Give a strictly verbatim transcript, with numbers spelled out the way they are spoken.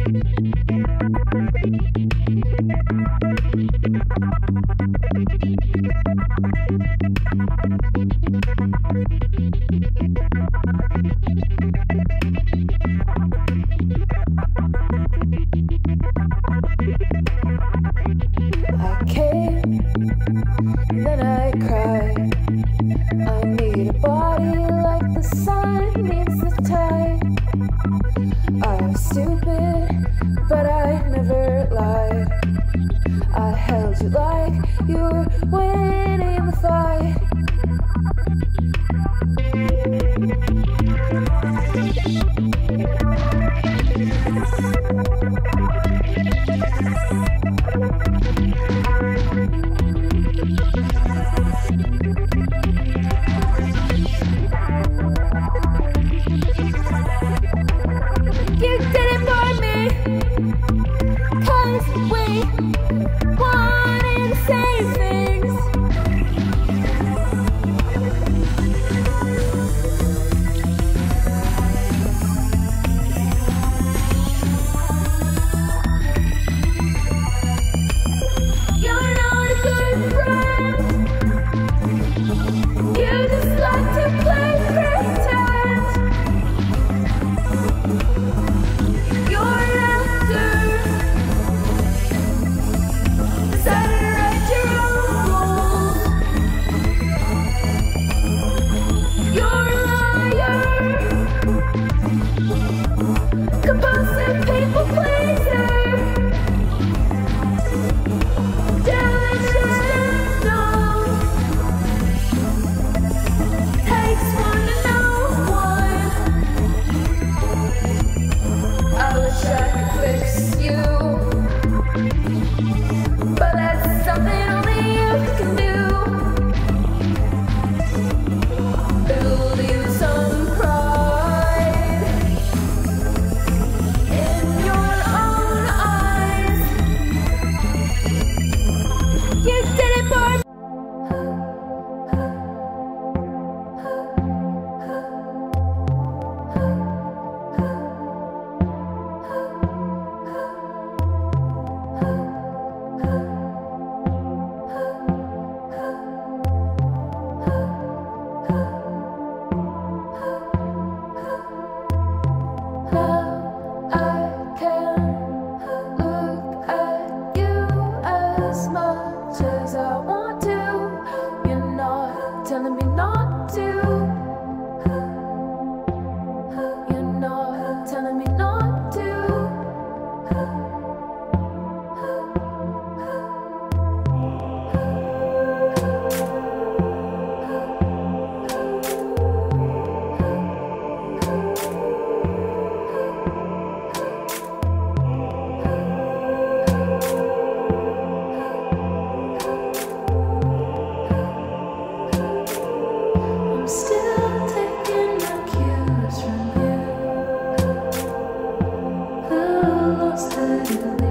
I came, then I cried. I need a body like the sun needs the tide. I'm stupid, but I never lied. I held you like you were winning the fight. You did it for me, 'cause we wanted the same things. You're not a good friend. You just like to play pretend. You're an actor, decided to write your own rules. You're a liar, compulsive people pleaser. Takes one to know one. I wish I could fix you, but that's something only you can do. Build you some pride in your own eyes. You did it for me. Now I can look at you as much as I want to. You're not telling me not to. You're not telling me not to. I'm still taking my cues from you. Who lost the